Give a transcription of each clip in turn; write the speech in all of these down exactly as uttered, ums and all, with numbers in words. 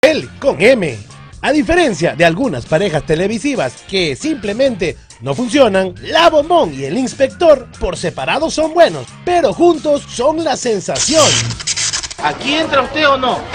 Hotel con M. A diferencia de algunas parejas televisivas que simplemente no funcionan, la Bombón y el Inspector por separado son buenos, pero juntos son la sensación. ¿Aquí entra usted o no?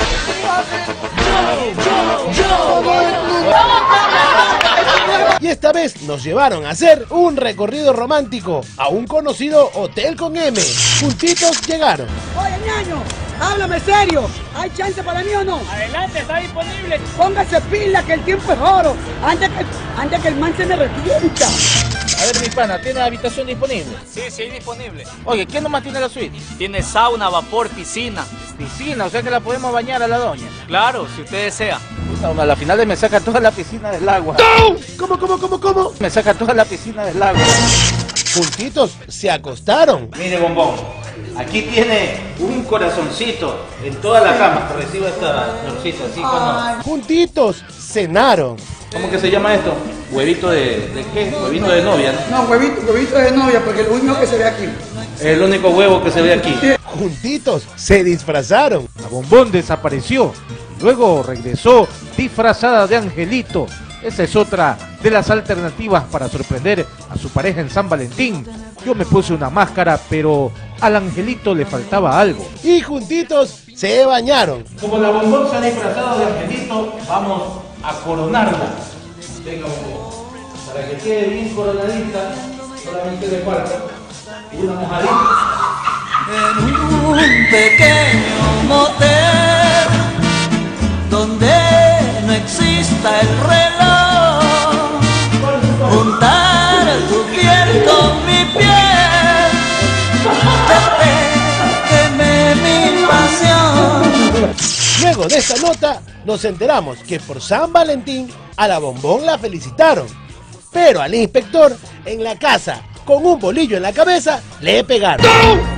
Y esta vez nos llevaron a hacer un recorrido romántico a un conocido Hotel con M. Juntitos llegaron. Oye, ñaño, háblame serio. ¿Hay chance para mí o no? Adelante, está disponible. Póngase pila que el tiempo es oro. Antes que, antes que el man se me revienta. A ver, mi pana, ¿tiene habitación disponible? Sí, sí, disponible. Oye, ¿quién nomás tiene la suite? Tiene sauna, vapor, piscina. Piscina, o sea que la podemos bañar a la doña. Claro, si usted desea. Puta, a la final me saca toda la piscina del agua. ¡No! ¿Cómo, cómo, cómo, cómo? Me saca toda la piscina del agua. Juntitos se acostaron. Mire, Bombón, aquí tiene un corazoncito en toda la cama. Que reciba esta florcita, así como... Juntitos cenaron. ¿Cómo que se llama esto? ¿Huevito de, de qué? Huevito de novia, ¿no? No, huevito, huevito de novia, porque el único que se ve aquí. Es el único huevo que se ve aquí. Juntitos se disfrazaron. La Bombón desapareció y luego regresó disfrazada de angelito. Esa es otra de las alternativas para sorprender a su pareja en San Valentín. Yo me puse una máscara, pero al angelito le faltaba algo. Y juntitos se bañaron. Como la Bombón se ha disfrazado de angelito, vamos a coronarla. Venga, Bombón. Para que quede bien coronadita, solamente le falta una mojadita. En un pequeño motel donde no exista el reloj, juntar tu piel con mi piel, queme mi pasión. Luego de esta nota nos enteramos que por San Valentín a la Bombón la felicitaron, pero al Inspector en la casa con un bolillo en la cabeza le pegaron.